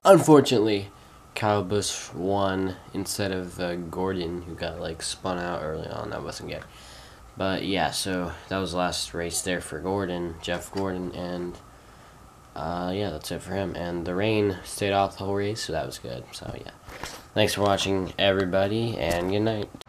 unfortunately, Kyle Busch won instead of Gordon, who got like spun out early on. That wasn't good. But yeah, so that was the last race there for Gordon, Jeff Gordon, and yeah, that's it for him. And the rain stayed off the whole race, so that was good. So yeah, thanks for watching, everybody, and good night.